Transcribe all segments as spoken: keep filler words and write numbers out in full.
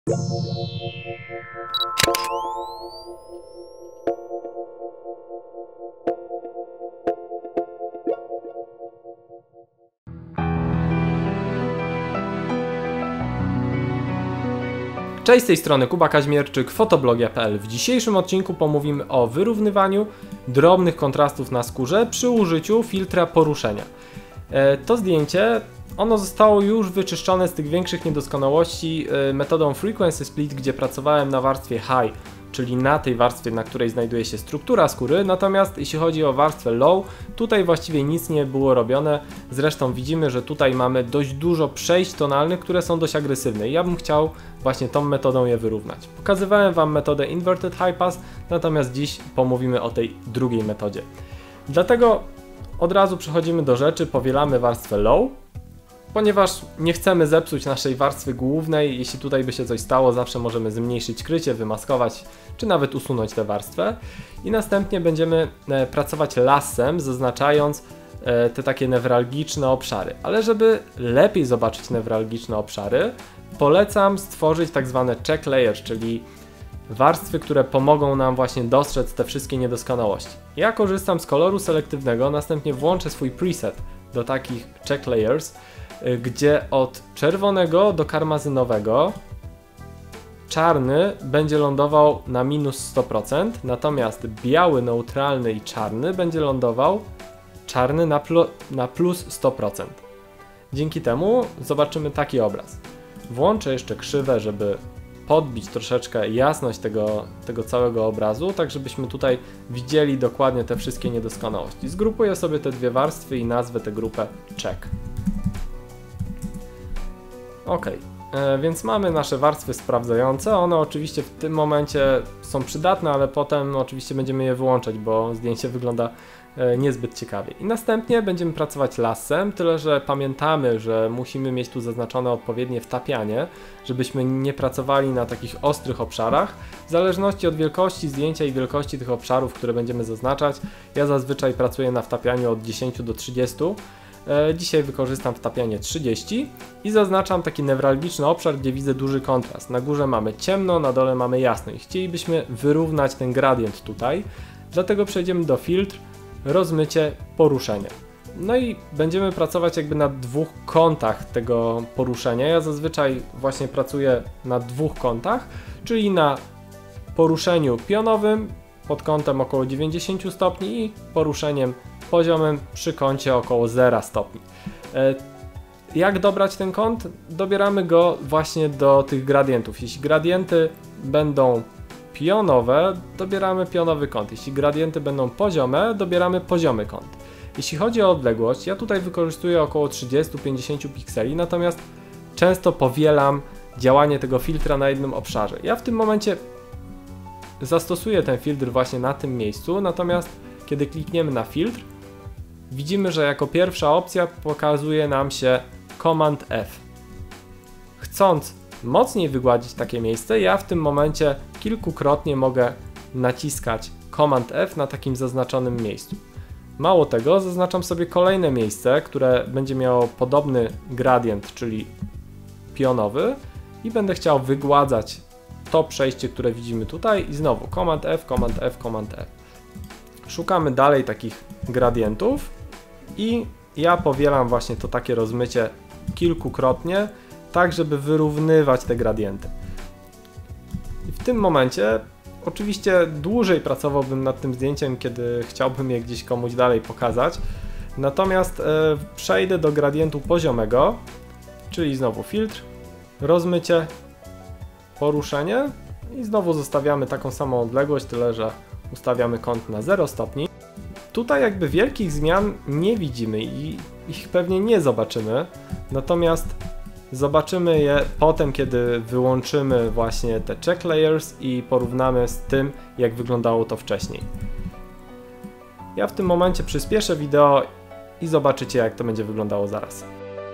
Cześć, z tej strony Kuba Kaźmierczyk, fotoblogia kropka p l. W dzisiejszym odcinku pomówimy o wyrównywaniu drobnych kontrastów na skórze przy użyciu filtra poruszenia. To zdjęcie, ono zostało już wyczyszczone z tych większych niedoskonałości metodą Frequency Split, gdzie pracowałem na warstwie High, czyli na tej warstwie, na której znajduje się struktura skóry, natomiast jeśli chodzi o warstwę Low, tutaj właściwie nic nie było robione. Zresztą widzimy, że tutaj mamy dość dużo przejść tonalnych, które są dość agresywne i ja bym chciał właśnie tą metodą je wyrównać. Pokazywałem Wam metodę Inverted High Pass, natomiast dziś pomówimy o tej drugiej metodzie. Dlatego od razu przechodzimy do rzeczy, powielamy warstwę Low, ponieważ nie chcemy zepsuć naszej warstwy głównej. Jeśli tutaj by się coś stało, zawsze możemy zmniejszyć krycie, wymaskować, czy nawet usunąć tę warstwę. I następnie będziemy pracować lasem, zaznaczając te takie newralgiczne obszary. Ale żeby lepiej zobaczyć newralgiczne obszary, polecam stworzyć tak zwane check layers, czyli warstwy, które pomogą nam właśnie dostrzec te wszystkie niedoskonałości. Ja korzystam z koloru selektywnego, następnie włączę swój preset do takich check layers, gdzie od czerwonego do karmazynowego czarny będzie lądował na minus sto procent, natomiast biały, neutralny i czarny będzie lądował czarny na, plu, na plus sto procent. Dzięki temu zobaczymy taki obraz. Włączę jeszcze krzywę, żeby podbić troszeczkę jasność tego, tego całego obrazu, tak żebyśmy tutaj widzieli dokładnie te wszystkie niedoskonałości. Zgrupuję sobie te dwie warstwy i nazwę tę grupę check. Ok, e, więc mamy nasze warstwy sprawdzające. One oczywiście w tym momencie są przydatne, ale potem oczywiście będziemy je wyłączać, bo zdjęcie wygląda e, niezbyt ciekawie. I następnie będziemy pracować lasem, tyle że pamiętamy, że musimy mieć tu zaznaczone odpowiednie wtapianie, żebyśmy nie pracowali na takich ostrych obszarach. W zależności od wielkości zdjęcia i wielkości tych obszarów, które będziemy zaznaczać, ja zazwyczaj pracuję na wtapianiu od dziesięciu do trzydziestu. Dzisiaj wykorzystam wtapianie trzydzieści i zaznaczam taki newralgiczny obszar, gdzie widzę duży kontrast. Na górze mamy ciemno, na dole mamy jasno i chcielibyśmy wyrównać ten gradient tutaj. Dlatego przejdziemy do filtr, rozmycie, poruszenie. No i będziemy pracować jakby na dwóch kątach tego poruszenia. Ja zazwyczaj właśnie pracuję na dwóch kątach, czyli na poruszeniu pionowym pod kątem około dziewięćdziesięciu stopni i poruszeniem poziomem przy kącie około zera stopni. Jak dobrać ten kąt? Dobieramy go właśnie do tych gradientów. Jeśli gradienty będą pionowe, dobieramy pionowy kąt. Jeśli gradienty będą poziome, dobieramy poziomy kąt. Jeśli chodzi o odległość, ja tutaj wykorzystuję około trzydzieści do pięćdziesięciu pikseli, natomiast często powielam działanie tego filtra na jednym obszarze. Ja w tym momencie zastosuję ten filtr właśnie na tym miejscu, natomiast kiedy klikniemy na filtr, widzimy, że jako pierwsza opcja pokazuje nam się Command F. Chcąc mocniej wygładzić takie miejsce, ja w tym momencie kilkukrotnie mogę naciskać Command F na takim zaznaczonym miejscu. Mało tego, zaznaczam sobie kolejne miejsce, które będzie miało podobny gradient, czyli pionowy, i będę chciał wygładzać to przejście, które widzimy tutaj, i znowu Command F, Command F, Command F. Szukamy dalej takich gradientów i ja powielam właśnie to takie rozmycie kilkukrotnie, tak żeby wyrównywać te gradienty. I w tym momencie oczywiście dłużej pracowałbym nad tym zdjęciem, kiedy chciałbym je gdzieś komuś dalej pokazać. Natomiast e, przejdę do gradientu poziomego, czyli znowu filtr, rozmycie, poruszenie i znowu zostawiamy taką samą odległość, tyle że ustawiamy kąt na zero stopni. Tutaj jakby wielkich zmian nie widzimy i ich pewnie nie zobaczymy, natomiast zobaczymy je potem, kiedy wyłączymy właśnie te check layers i porównamy z tym, jak wyglądało to wcześniej. Ja w tym momencie przyspieszę wideo i zobaczycie, jak to będzie wyglądało zaraz.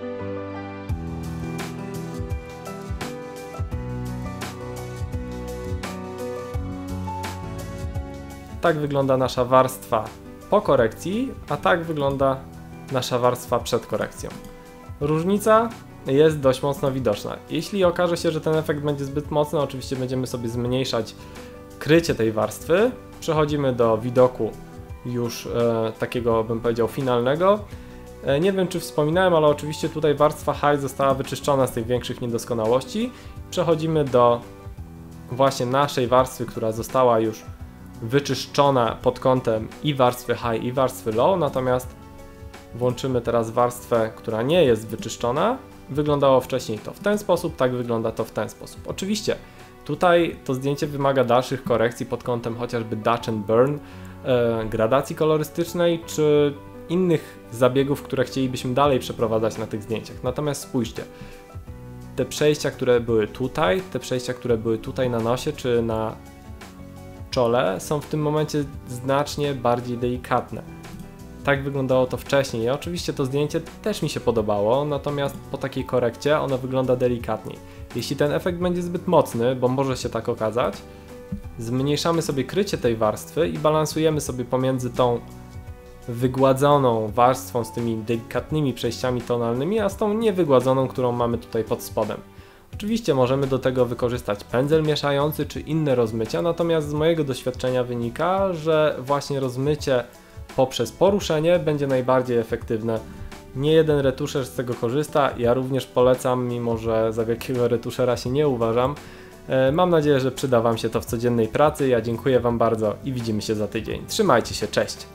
Tak wygląda nasza warstwa po korekcji, a tak wygląda nasza warstwa przed korekcją. Różnica jest dość mocno widoczna. Jeśli okaże się, że ten efekt będzie zbyt mocny, oczywiście będziemy sobie zmniejszać krycie tej warstwy. Przechodzimy do widoku już e, takiego, bym powiedział, finalnego. E, nie wiem, czy wspominałem, ale oczywiście tutaj warstwa High została wyczyszczona z tych większych niedoskonałości. Przechodzimy do właśnie naszej warstwy, która została już wyczyszczona pod kątem i warstwy High, i warstwy Low, natomiast włączymy teraz warstwę, która nie jest wyczyszczona. Wyglądało wcześniej to w ten sposób, tak wygląda to w ten sposób. Oczywiście tutaj to zdjęcie wymaga dalszych korekcji pod kątem chociażby Dutch and Burn, e, gradacji kolorystycznej, czy innych zabiegów, które chcielibyśmy dalej przeprowadzać na tych zdjęciach. Natomiast spójrzcie, te przejścia, które były tutaj, te przejścia, które były tutaj na nosie, czy na czole, są w tym momencie znacznie bardziej delikatne. Tak wyglądało to wcześniej. I oczywiście to zdjęcie też mi się podobało, natomiast po takiej korekcie ono wygląda delikatniej. Jeśli ten efekt będzie zbyt mocny, bo może się tak okazać, zmniejszamy sobie krycie tej warstwy i balansujemy sobie pomiędzy tą wygładzoną warstwą z tymi delikatnymi przejściami tonalnymi, a z tą niewygładzoną, którą mamy tutaj pod spodem. Oczywiście możemy do tego wykorzystać pędzel mieszający czy inne rozmycia, natomiast z mojego doświadczenia wynika, że właśnie rozmycie poprzez poruszenie będzie najbardziej efektywne. Nie jeden retuszer z tego korzysta, ja również polecam, mimo że za wielkiego retuszera się nie uważam. Mam nadzieję, że przyda Wam się to w codziennej pracy. Ja dziękuję Wam bardzo i widzimy się za tydzień. Trzymajcie się, cześć!